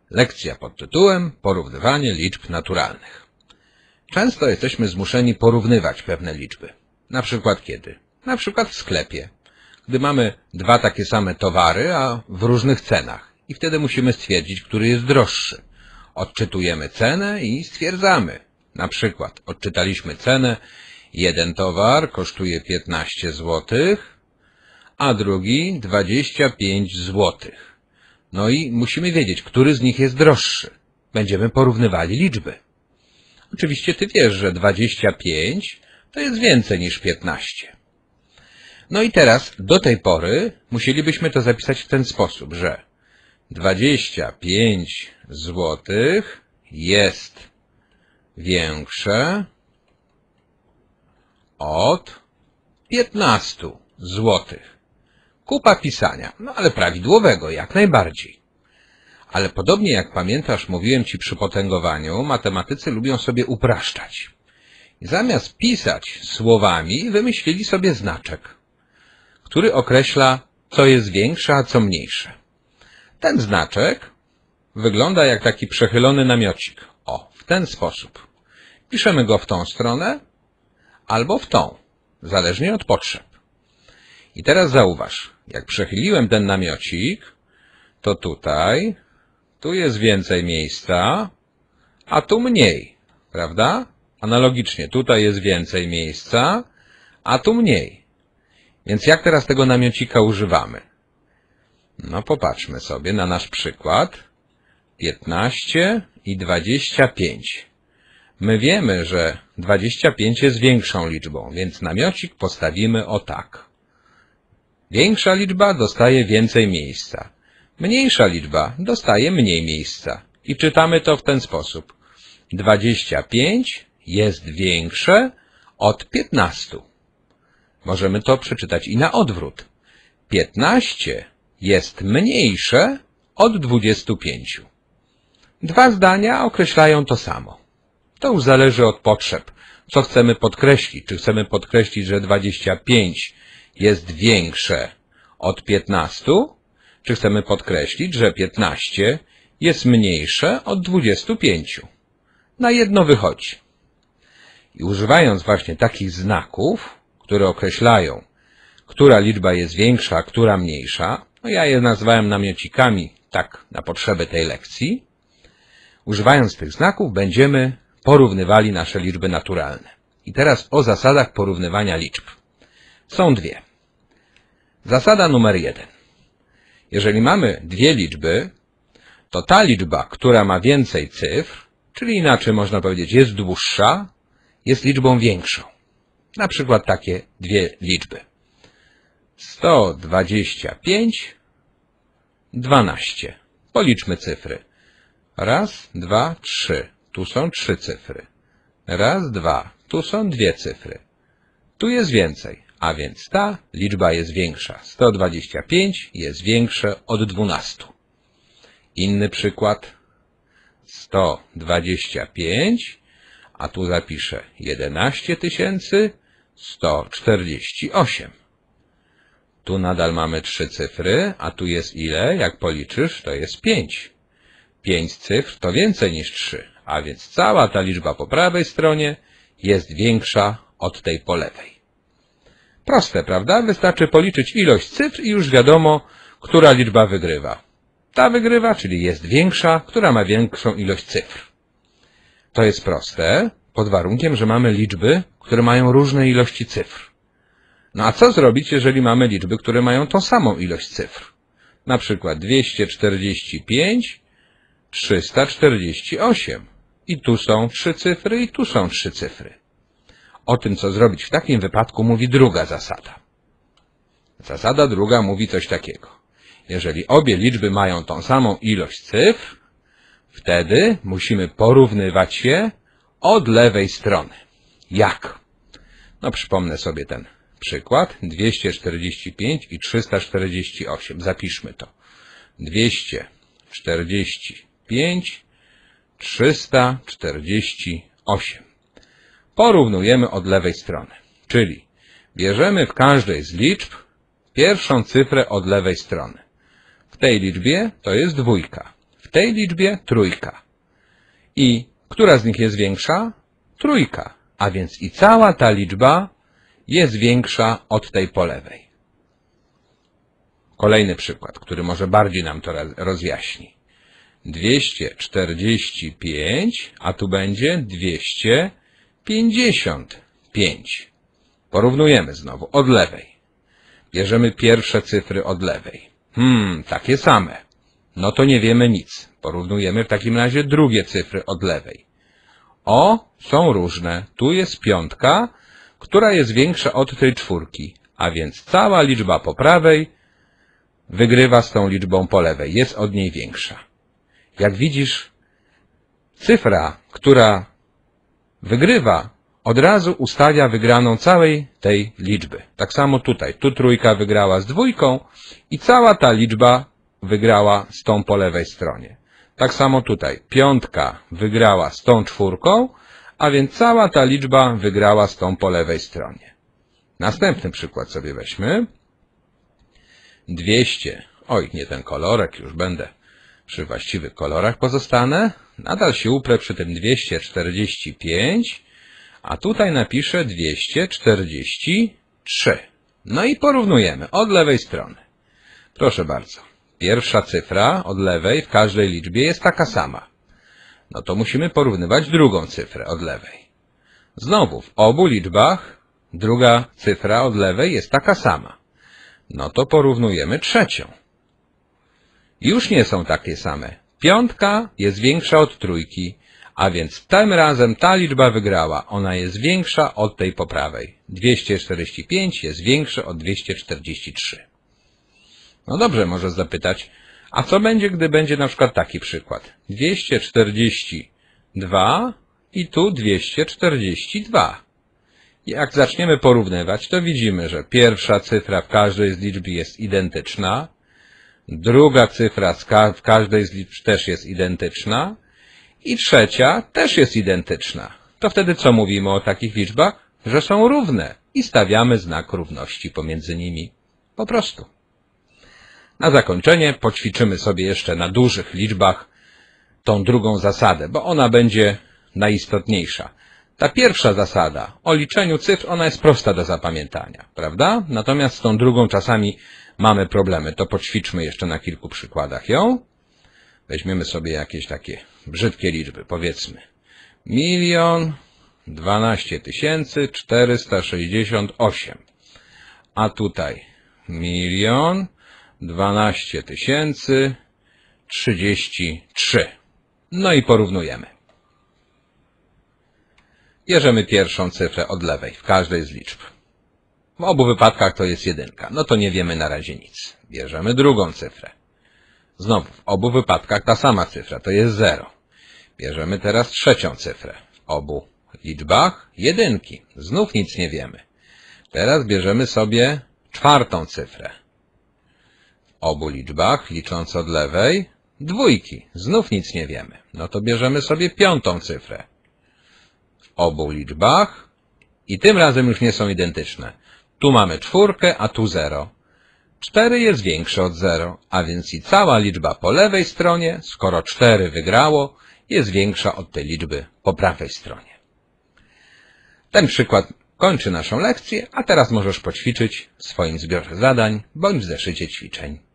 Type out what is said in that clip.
Lekcja pod tytułem Porównywanie liczb naturalnych. Często jesteśmy zmuszeni porównywać pewne liczby. Na przykład kiedy? Na przykład w sklepie, gdy mamy dwa takie same towary, a w różnych cenach. I wtedy musimy stwierdzić, który jest droższy. Odczytujemy cenę i stwierdzamy. Na przykład odczytaliśmy cenę, jeden towar kosztuje 15 zł, a drugi 25 zł. No i musimy wiedzieć, który z nich jest droższy. Będziemy porównywali liczby. Oczywiście ty wiesz, że 25 to jest więcej niż 15. No i teraz do tej pory musielibyśmy to zapisać w ten sposób, że 25 zł jest większe od 15 zł. Kupa pisania, no ale prawidłowego, jak najbardziej. Ale podobnie jak pamiętasz, mówiłem ci przy potęgowaniu, matematycy lubią sobie upraszczać. I zamiast pisać słowami, wymyślili sobie znaczek, który określa, co jest większe, a co mniejsze. Ten znaczek wygląda jak taki przechylony namiocik. O, w ten sposób. Piszemy go w tą stronę albo w tą, zależnie od potrzeb. I teraz zauważ, jak przechyliłem ten namiocik, to tutaj, tu jest więcej miejsca, a tu mniej, prawda? Analogicznie, tutaj jest więcej miejsca, a tu mniej. Więc jak teraz tego namiocika używamy? No popatrzmy sobie na nasz przykład. 15 i 25. My wiemy, że 25 jest większą liczbą, więc namiocik postawimy o tak. Większa liczba dostaje więcej miejsca. Mniejsza liczba dostaje mniej miejsca. I czytamy to w ten sposób. 25 jest większe od 15. Możemy to przeczytać i na odwrót. 15 jest mniejsze od 25. Dwa zdania określają to samo. To już zależy od potrzeb. Co chcemy podkreślić? Czy chcemy podkreślić, że 25 jest większe od 15? Czy chcemy podkreślić, że 15 jest mniejsze od 25? Na jedno wychodzi. I używając właśnie takich znaków, które określają, która liczba jest większa, a która mniejsza, no ja je nazwałem namiocikami, tak na potrzeby tej lekcji, używając tych znaków będziemy porównywali nasze liczby naturalne. I teraz o zasadach porównywania liczb. Są dwie. Zasada numer 1. Jeżeli mamy dwie liczby, to ta liczba, która ma więcej cyfr, czyli inaczej można powiedzieć jest dłuższa, jest liczbą większą. Na przykład takie dwie liczby. 125, 12. Policzmy cyfry. Raz, dwa, trzy. Tu są 3 cyfry. Raz, dwa. Tu są 2 cyfry. Tu jest więcej, a więc ta liczba jest większa. 125 jest większe od 12. Inny przykład. 125, a tu zapiszę 11 148. Tu nadal mamy 3 cyfry, a tu jest ile? Jak policzysz, to jest 5. 5 cyfr to więcej niż 3, a więc cała ta liczba po prawej stronie jest większa od tej po lewej. Proste, prawda? Wystarczy policzyć ilość cyfr i już wiadomo, która liczba wygrywa. Ta wygrywa, czyli jest większa, która ma większą ilość cyfr. To jest proste, pod warunkiem, że mamy liczby, które mają różne ilości cyfr. No a co zrobić, jeżeli mamy liczby, które mają tą samą ilość cyfr? Na przykład 245, 348. I tu są 3 cyfry, i tu są 3 cyfry. O tym, co zrobić w takim wypadku, mówi druga zasada. Zasada druga mówi coś takiego. Jeżeli obie liczby mają tą samą ilość cyfr, wtedy musimy porównywać je od lewej strony. Jak? No przypomnę sobie ten przykład. 245 i 348. Zapiszmy to. 245, 348. Porównujemy od lewej strony. Czyli bierzemy w każdej z liczb pierwszą cyfrę od lewej strony. W tej liczbie to jest 2. W tej liczbie trójka. I która z nich jest większa? Trójka. A więc i cała ta liczba jest większa od tej po lewej. Kolejny przykład, który może bardziej nam to rozjaśni. 245, a tu będzie 255. Porównujemy znowu od lewej. Bierzemy pierwsze cyfry od lewej. Takie same. No to nie wiemy nic. Porównujemy w takim razie drugie cyfry od lewej. Są różne. Tu jest piątka, która jest większa od tej czwórki, a więc cała liczba po prawej wygrywa z tą liczbą po lewej. Jest od niej większa. Jak widzisz, cyfra, która wygrywa, od razu ustawia wygraną całej tej liczby. Tak samo tutaj. Tu trójka wygrała z dwójką i cała ta liczba wygrała z tą po lewej stronie. Tak samo tutaj. Piątka wygrała z tą czwórką, a więc cała ta liczba wygrała z tą po lewej stronie. Następny przykład sobie weźmy. 200. Nie ten kolorek, już będę przy właściwych kolorach pozostanę. Nadal się uprę przy tym 245, a tutaj napiszę 243. No i porównujemy od lewej strony. Proszę bardzo. Pierwsza cyfra od lewej w każdej liczbie jest taka sama. No to musimy porównywać drugą cyfrę od lewej. Znowu w obu liczbach druga cyfra od lewej jest taka sama. No to porównujemy trzecią. Już nie są takie same. Piątka jest większa od trójki, a więc tym razem ta liczba wygrała. Ona jest większa od tej po prawej. 245 jest większe od 243. No dobrze, możesz zapytać, a co będzie, gdy będzie na przykład taki przykład? 242 i tu 242. Jak zaczniemy porównywać, to widzimy, że pierwsza cyfra w każdej z liczb jest identyczna, druga cyfra w każdej z liczb też jest identyczna i trzecia też jest identyczna. To wtedy co mówimy o takich liczbach? Że są równe i stawiamy znak równości pomiędzy nimi. Po prostu. Na zakończenie poćwiczymy sobie jeszcze na dużych liczbach tą drugą zasadę, bo ona będzie najistotniejsza. Ta pierwsza zasada o liczeniu cyfr, ona jest prosta do zapamiętania, prawda? Natomiast z tą drugą czasami mamy problemy. To poćwiczmy jeszcze na kilku przykładach ją. Weźmiemy sobie jakieś takie brzydkie liczby, powiedzmy 1 012 468. A tutaj 1 012 033. No i porównujemy. Bierzemy pierwszą cyfrę od lewej w każdej z liczb. W obu wypadkach to jest 1. No to nie wiemy na razie nic. Bierzemy drugą cyfrę. Znowu, w obu wypadkach ta sama cyfra, to jest 0. Bierzemy teraz trzecią cyfrę. W obu liczbach 1. Znów nic nie wiemy. Teraz bierzemy sobie czwartą cyfrę. W obu liczbach, licząc od lewej, 2. Znów nic nie wiemy. No to bierzemy sobie piątą cyfrę. W obu liczbach i tym razem już nie są identyczne. Tu mamy 4, a tu 0. 4 jest większe od 0, a więc i cała liczba po lewej stronie, skoro 4 wygrało, jest większa od tej liczby po prawej stronie. Ten przykład kończy naszą lekcję, a teraz możesz poćwiczyć w swoim zbiorze zadań bądź w zeszycie ćwiczeń.